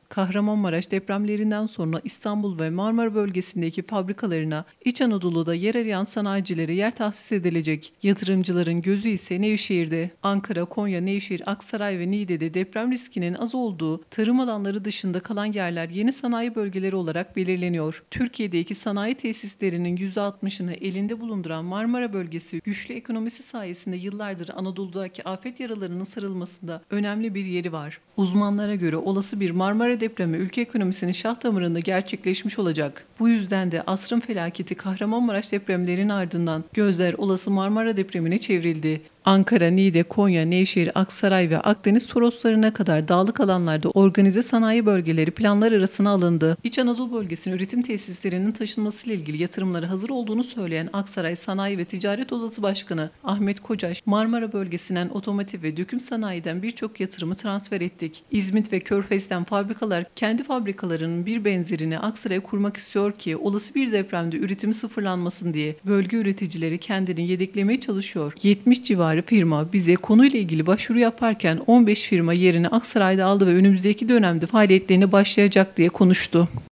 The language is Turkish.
Kahramanmaraş depremlerinden sonra İstanbul ve Marmara bölgesindeki fabrikalarına, İç Anadolu'da yer arayan sanayicilere yer tahsis edilecek. Yatırımcıların gözü ise Nevşehir'de. Ankara, Konya, Nevşehir, Aksaray ve Niğde'de deprem riskinin az olduğu, tarım alanları dışında kalan yerler yeni sanayi bölgeleri olarak belirleniyor. Türkiye'deki sanayi tesislerinin %60'ını elinde bulunduran Marmara bölgesi, güçlü ekonomisi sayesinde yıllardır Anadolu'daki afet yaralarının sarılmasında önemli bir yeri var. Uzmanlara göre olası bir Marmara depremi ülke ekonomisinin şah damarında gerçekleşmiş olacak. Bu yüzden de asrın felaketi Kahramanmaraş depremlerinin ardından gözler olası Marmara depremine çevrildi. Ankara, Niğde, Konya, Nevşehir, Aksaray ve Akdeniz Toroslarına kadar dağlık alanlarda organize sanayi bölgeleri planlar arasına alındı. İç Anadolu bölgesinin üretim tesislerinin taşınmasıyla ilgili yatırımları hazır olduğunu söyleyen Aksaray Sanayi ve Ticaret Odası Başkanı Ahmet Kocaş, Marmara bölgesinden otomotiv ve döküm sanayiden birçok yatırımı transfer ettik. İzmit ve Körfez'den fabrikalar kendi fabrikalarının bir benzerini Aksaray'a kurmak istiyor ki olası bir depremde üretimi sıfırlanmasın diye bölge üreticileri kendini yedeklemeye çalışıyor. 70 civarı firma bize konuyla ilgili başvuru yaparken 15 firma yerini Aksaray'da aldı ve önümüzdeki dönemde faaliyetlerine başlayacak diye konuştu.